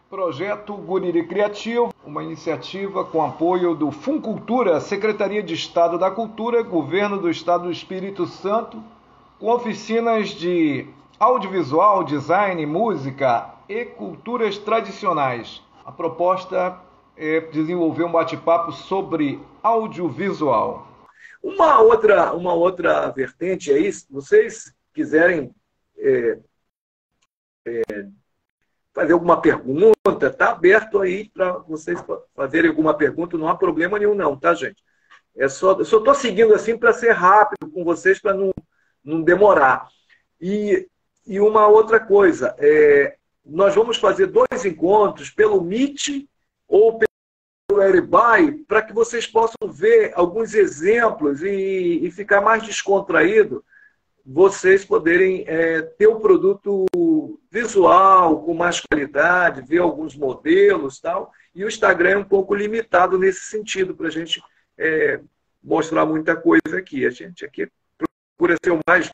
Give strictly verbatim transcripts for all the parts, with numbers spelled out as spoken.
Projeto Guriri Criativo, uma iniciativa com apoio do Funcultura, Secretaria de Estado da Cultura, Governo do Estado do Espírito Santo, com oficinas de audiovisual, design, música e culturas tradicionais. A proposta é desenvolver um bate-papo sobre audiovisual. Uma outra, uma outra vertente aí, se vocês quiserem é, é, fazer alguma pergunta, está aberto aí para vocês fazerem alguma pergunta, não há problema nenhum não, tá, gente? É só, eu só estou seguindo assim para ser rápido com vocês, para não, não demorar. E, e uma outra coisa, é, nós vamos fazer dois encontros pelo Meet ou pelo Airby, para que vocês possam ver alguns exemplos e, e ficar mais descontraído, vocês poderem é, ter um produto visual com mais qualidade, ver alguns modelos e tal. E o Instagram é um pouco limitado nesse sentido, para a gente é, mostrar muita coisa aqui. A gente aqui procura ser o mais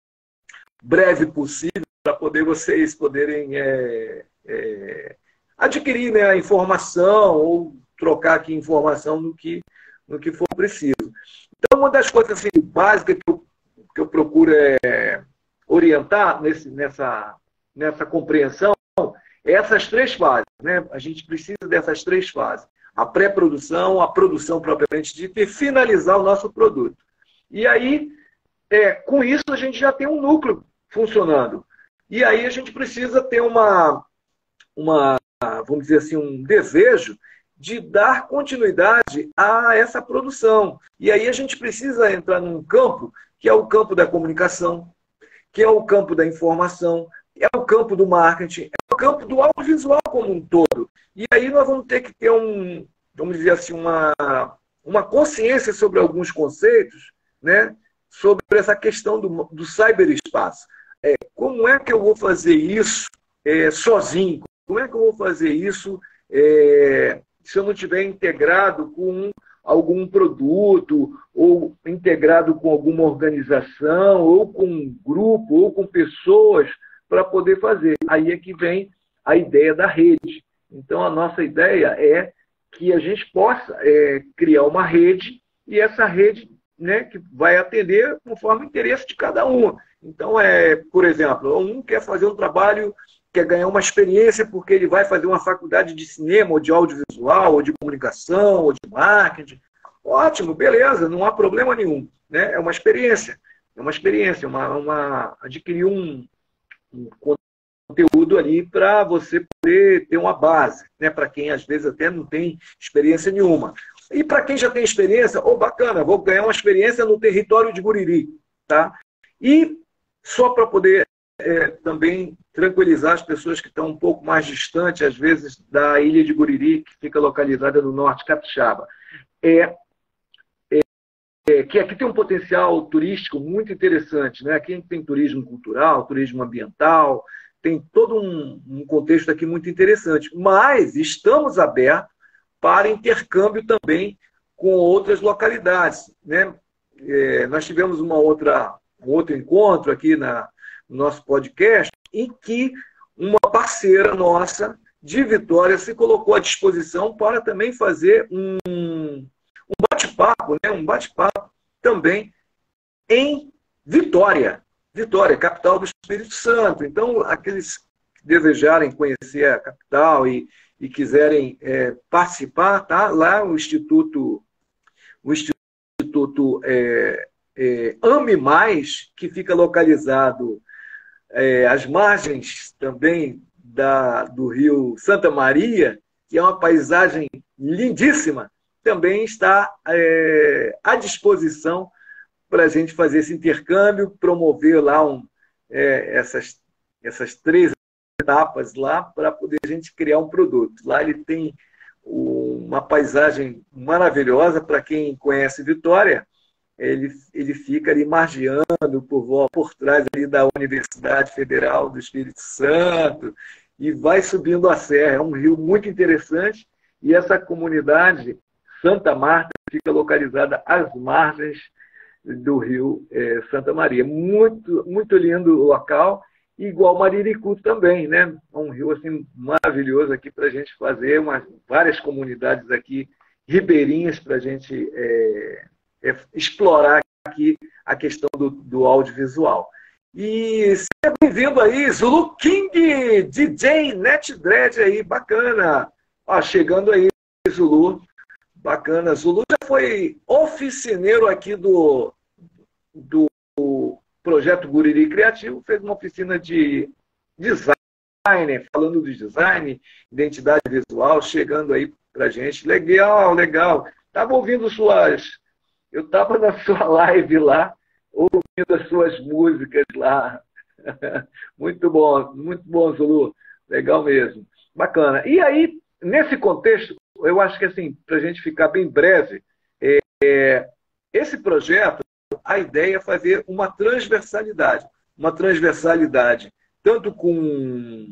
breve possível para poder vocês poderem é, é, adquirir, né, a informação ou trocar aqui informação no que, no que for preciso. Então, uma das coisas assim, básicas que eu que eu procuro é, orientar nesse, nessa, nessa compreensão, é essas três fases. Né? A gente precisa dessas três fases. A pré-produção, a produção propriamente dita e finalizar o nosso produto. E aí, é, com isso, a gente já tem um núcleo funcionando. E aí a gente precisa ter uma, uma vamos dizer assim, um desejo de dar continuidade a essa produção. E aí a gente precisa entrar num campo que é o campo da comunicação, que é o campo da informação, é o campo do marketing, é o campo do audiovisual como um todo. E aí nós vamos ter que ter um, vamos dizer assim, uma, uma consciência sobre alguns conceitos, né, sobre essa questão do, do cyberespaço. É, como é que eu vou fazer isso é, sozinho? Como é que eu vou fazer isso é, se eu não estiver integrado com algum produto, ou integrado com alguma organização, ou com um grupo, ou com pessoas, para poder fazer. Aí é que vem a ideia da rede. Então, a nossa ideia é que a gente possa é, criar uma rede, e essa rede, né, que vai atender conforme o interesse de cada um. Então, é, por exemplo, um quer fazer um trabalho, quer ganhar uma experiência porque ele vai fazer uma faculdade de cinema, ou de audiovisual, ou de comunicação, ou de marketing. Ótimo, beleza, não há problema nenhum. Né? É uma experiência. É uma experiência, uma, uma, adquirir um, um conteúdo ali para você poder ter uma base, né? Para quem às vezes até não tem experiência nenhuma. E para quem já tem experiência, oh, bacana, vou ganhar uma experiência no território de Guriri. Tá? E só para poder é, também tranquilizar as pessoas que estão um pouco mais distantes, às vezes, da ilha de Guriri, que fica localizada no norte capixaba. É, é, que aqui tem um potencial turístico muito interessante. Né? Aqui tem turismo cultural, turismo ambiental, tem todo um, um contexto aqui muito interessante. Mas estamos abertos para intercâmbio também com outras localidades. Né? É, nós tivemos uma outra, um outro encontro aqui na, no nosso podcast, em que uma parceira nossa de Vitória se colocou à disposição para também fazer um, um bate-papo, né? um bate-papo também em Vitória. Vitória, capital do Espírito Santo. Então, aqueles que desejarem conhecer a capital e, e quiserem é, participar, tá? Lá o Instituto, o Instituto é, é, Ame Mais, que fica localizado é, às margens também da, do rio Santa Maria, que é uma paisagem lindíssima, também está é, à disposição para a gente fazer esse intercâmbio, promover lá um, é, essas, essas três etapas lá para poder a gente criar um produto. Lá ele tem uma paisagem maravilhosa. Para quem conhece Vitória, ele, ele fica ali margeando por, por trás ali da Universidade Federal do Espírito Santo e vai subindo a serra. É um rio muito interessante e essa comunidade, Santa Marta, fica localizada às margens do rio é, Santa Maria. Muito, muito lindo o local igual Mariricu também, né? Um rio assim, maravilhoso aqui para a gente fazer, uma, várias comunidades aqui ribeirinhas para a gente é, é, explorar aqui a questão do, do audiovisual. E seja bem-vindo aí, Zulu King, D J NetDread aí, bacana. Ó, chegando aí, Zulu, bacana. Zulu já foi oficineiro aqui do, do projeto Guriri Criativo, fez uma oficina de design, falando de design, identidade visual, chegando aí pra gente. Legal, legal. Estava ouvindo suas... Eu estava na sua live lá, ouvindo as suas músicas lá. Muito bom, muito bom, Zulu. Legal mesmo. Bacana. E aí, nesse contexto, eu acho que, assim, para a gente ficar bem breve, é, é, esse projeto, a ideia é fazer uma transversalidade. Uma transversalidade tanto com,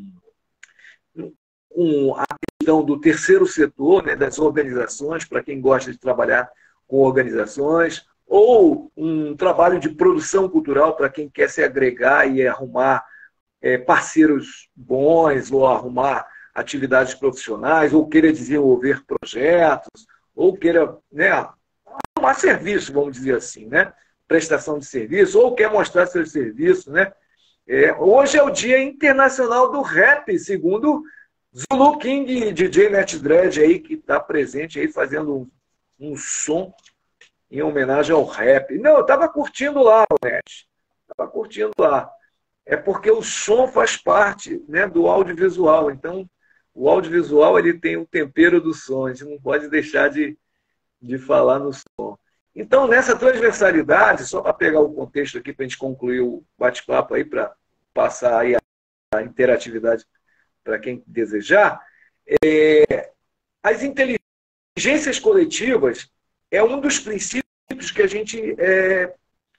com a questão do terceiro setor, né, das organizações, para quem gosta de trabalhar com organizações, ou um trabalho de produção cultural para quem quer se agregar e arrumar é, parceiros bons, ou arrumar atividades profissionais, ou queira desenvolver projetos, ou queira, né, arrumar serviço, vamos dizer assim, né? Prestação de serviço, ou quer mostrar seus serviços, né? É, hoje é o Dia Internacional do Rap, segundo Zulu King, D J NetDread aí, que está presente aí fazendo um, um som em homenagem ao rap. Não, eu estava curtindo lá, Net. Estava curtindo lá. É porque o som faz parte, né, do audiovisual. Então, o audiovisual ele tem o tempero do som. A gente não pode deixar de, de falar no som. Então, nessa transversalidade, só para pegar o contexto aqui, para a gente concluir o bate-papo aí, para passar aí a, a interatividade para quem desejar, é, as inteligências coletivas é um dos princípios que a gente é,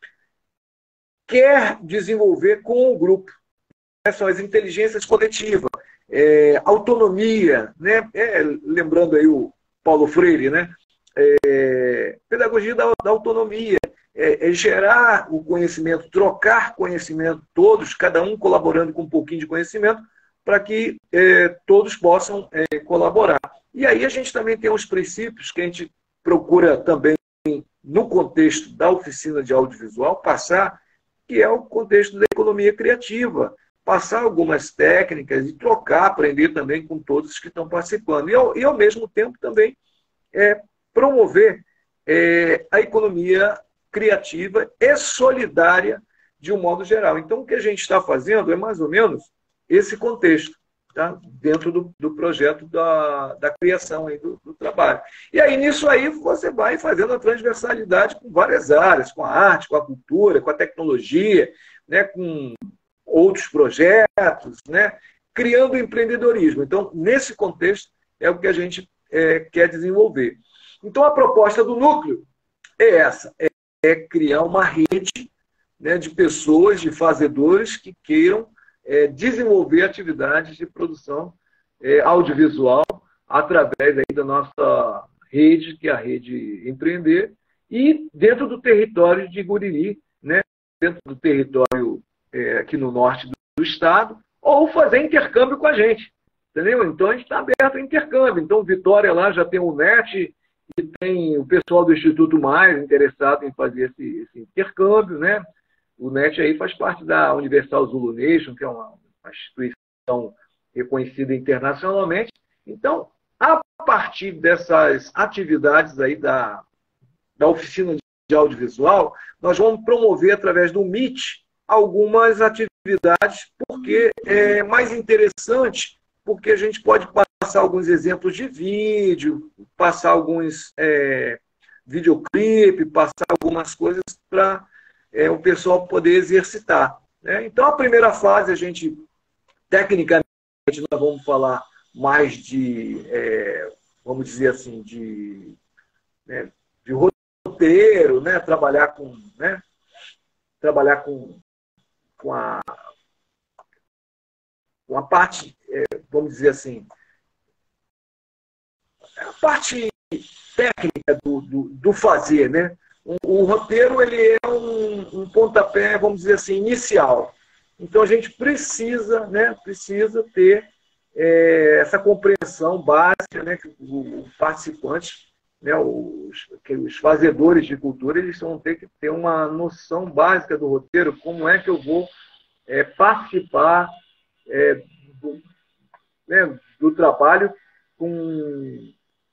quer desenvolver com o grupo. São as inteligências coletivas, é, autonomia, né? É, lembrando aí o Paulo Freire, né? É, pedagogia da, da autonomia, é, é gerar o conhecimento, trocar conhecimento, todos, cada um colaborando com um pouquinho de conhecimento, para que é, todos possam é, colaborar. E aí a gente também tem uns princípios que a gente procura também, no contexto da oficina de audiovisual, passar, que é o contexto da economia criativa, passar algumas técnicas e trocar, aprender também com todos que estão participando. E ao, e ao mesmo tempo também é, promover é, a economia criativa e solidária de um modo geral. Então, o que a gente está fazendo é mais ou menos esse contexto, tá? Dentro do, do projeto da, da criação aí do, do trabalho. E aí, nisso aí, você vai fazendo a transversalidade com várias áreas, com a arte, com a cultura, com a tecnologia, né? Com outros projetos, né? Criando empreendedorismo. Então, nesse contexto, é o que a gente é, quer desenvolver. Então, a proposta do núcleo é essa, é, é criar uma rede, né, de pessoas, de fazedores que queiram é, desenvolver atividades de produção é, audiovisual através aí da nossa rede, que é a Rede Empreender, e dentro do território de Guriri, né, dentro do território é, aqui no norte do, do estado, ou fazer intercâmbio com a gente. Entendeu? Então, a gente está aberto ao intercâmbio. Então, Vitória lá já tem o NET, e tem o pessoal do Instituto Mais interessado em fazer esse, esse intercâmbio, né? O NET aí faz parte da Universal Zulu Nation, que é uma, uma instituição reconhecida internacionalmente. Então, a partir dessas atividades aí da, da oficina de audiovisual, nós vamos promover através do Meet algumas atividades, porque é mais interessante, porque a gente pode passar alguns exemplos de vídeo, passar alguns é, videoclipes, passar algumas coisas para é, o pessoal poder exercitar, né? Então, a primeira fase, a gente, tecnicamente, nós vamos falar mais de, é, vamos dizer assim, de, né, de roteiro, né? Trabalhar com, né? Trabalhar com, com a uma parte, vamos dizer assim, a parte técnica do, do, do fazer, né? O, o roteiro ele é um, um pontapé, vamos dizer assim, inicial. Então a gente precisa, né, precisa ter é, essa compreensão básica, né, que o participante, né, os, que os fazedores de cultura, eles vão ter que ter uma noção básica do roteiro, como é que eu vou é, participar é, do, né, do trabalho com,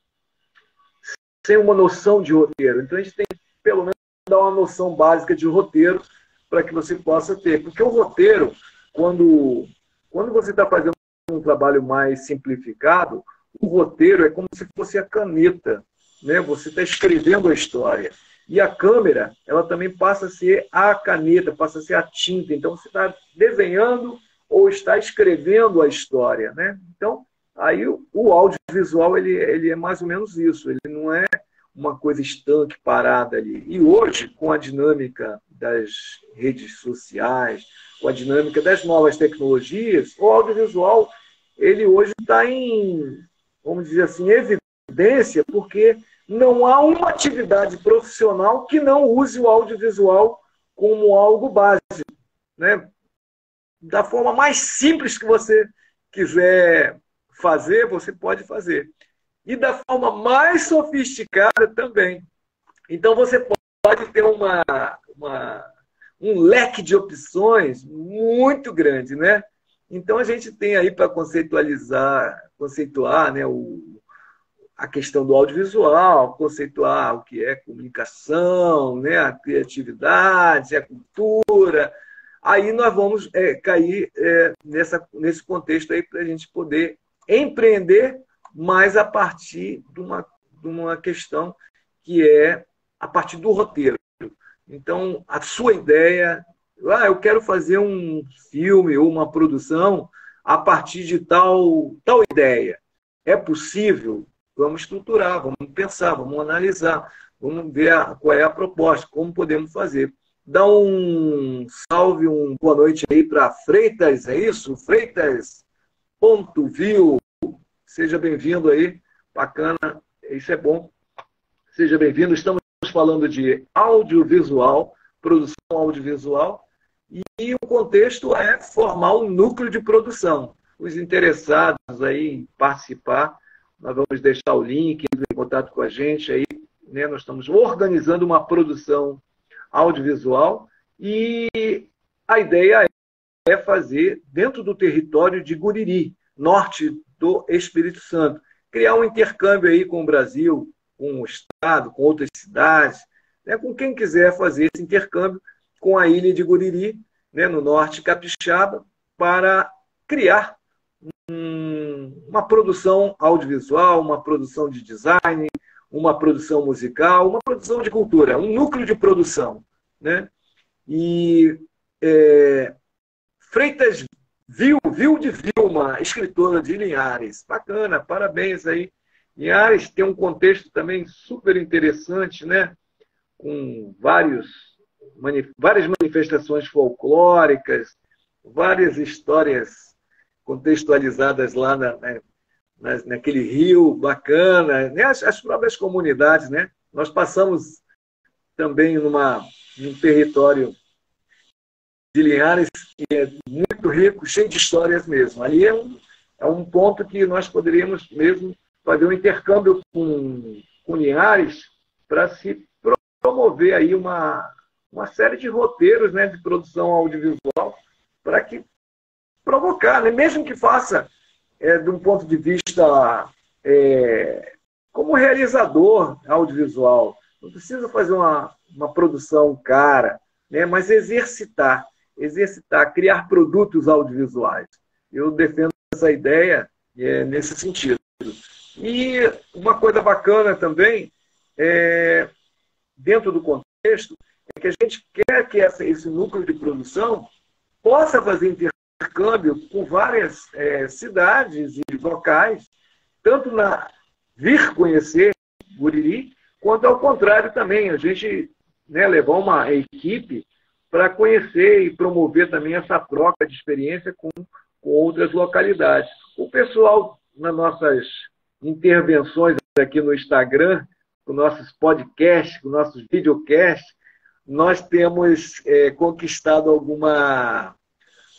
sem uma noção de roteiro. Então a gente tem que, pelo menos, dar uma noção básica de roteiro para que você possa ter. Porque o roteiro, quando, quando você está fazendo um trabalho mais simplificado, o roteiro é como se fosse a caneta, né? Você está escrevendo a história. E a câmera, ela também passa a ser a caneta, passa a ser a tinta. Então, você está desenhando ou está escrevendo a história, né? Então, aí o, o audiovisual, ele, ele é mais ou menos isso. Ele não é uma coisa estanque, parada ali. E hoje, com a dinâmica das redes sociais, com a dinâmica das novas tecnologias, o audiovisual, ele hoje está em, vamos dizer assim, evidência, porque não há uma atividade profissional que não use o audiovisual como algo básico, né? Da forma mais simples que você quiser fazer, você pode fazer. E da forma mais sofisticada também. Então, você pode ter uma, uma, um leque de opções muito grande, né? Então, a gente tem aí para conceitualizar, conceituar, né, o, a questão do audiovisual, conceituar o que é comunicação, né, a criatividade, a cultura. Aí nós vamos é, cair é, nessa, nesse contexto aí para a gente poder empreender, mas a partir de uma, de uma questão que é a partir do roteiro. Então, a sua ideia, ah, eu quero fazer um filme ou uma produção a partir de tal, tal ideia. É possível? Vamos estruturar, vamos pensar, vamos analisar, vamos ver a, qual é a proposta, como podemos fazer. Dá um salve, um boa noite aí para Freitas, é isso? Freitas ponto view. Seja bem-vindo aí, bacana, isso é bom. Seja bem-vindo. Estamos falando de audiovisual, produção audiovisual, e o contexto é formar um núcleo de produção. Os interessados aí em participar, nós vamos deixar o link, entre em contato com a gente aí, né? Nós estamos organizando uma produção audiovisual e a ideia é fazer dentro do território de Guriri, norte do Espírito Santo, criar um intercâmbio aí com o Brasil, com o Estado, com outras cidades, né, com quem quiser fazer esse intercâmbio com a ilha de Guriri, né, no norte capixaba, para criar um, uma produção audiovisual, uma produção de design, uma produção musical, uma produção de cultura, um núcleo de produção, né? E é, Freitas Viu, Viu de Vilma, escritora de Linhares. Bacana, parabéns aí. Linhares tem um contexto também super interessante, né? Com vários, mani, várias manifestações folclóricas, várias histórias contextualizadas lá na, na, naquele rio bacana, né? As, as próprias comunidades, né? Nós passamos também numa, num território de Linhares que é muito rico, cheio de histórias mesmo. Ali é um, é um ponto que nós poderíamos mesmo fazer um intercâmbio com, com Linhares para se promover aí uma, uma série de roteiros, né, de produção audiovisual para que provocar, né, mesmo que faça é, de um ponto de vista é, como realizador audiovisual. Não precisa fazer uma, uma produção cara, né, mas exercitar. exercitar, criar produtos audiovisuais. Eu defendo essa ideia é, nesse sentido. E uma coisa bacana também, é, dentro do contexto, é que a gente quer que essa, esse núcleo de produção possa fazer intercâmbio com várias é, cidades e locais, tanto na vir conhecer Guriri, quanto ao contrário também. A gente, né, levar uma equipe para conhecer e promover também essa troca de experiência com, com outras localidades. O pessoal, nas nossas intervenções aqui no Instagram, com nossos podcasts, com nossos videocasts, nós temos é, conquistado alguma,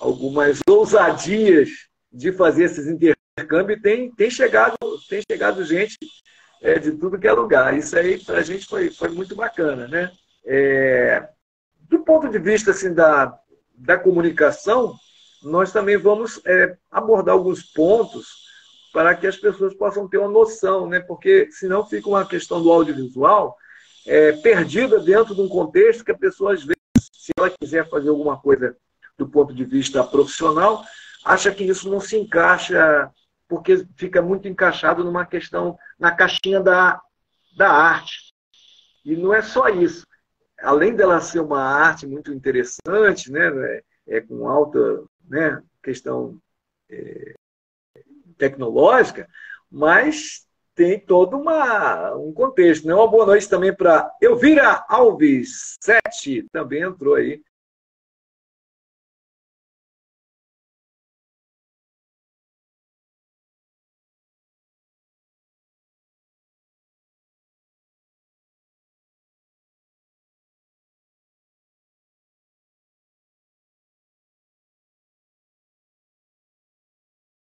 algumas ousadias de fazer esses intercâmbios, tem, tem, chegado, tem chegado gente é, de tudo que é lugar. Isso aí, para a gente, foi, foi muito bacana, né? É, do ponto de vista assim, da, da comunicação, nós também vamos é, abordar alguns pontos para que as pessoas possam ter uma noção, né? Porque senão fica uma questão do audiovisual é, perdida dentro de um contexto que a pessoa, às vezes, se ela quiser fazer alguma coisa do ponto de vista profissional, acha que isso não se encaixa, porque fica muito encaixado numa questão, na caixinha da, da arte. E não é só isso. Além dela ser uma arte muito interessante, né? É, com alta, né, questão é, tecnológica, mas tem todo uma, um contexto. Né? Uma boa noite também para Elvira Alves, sete, também entrou aí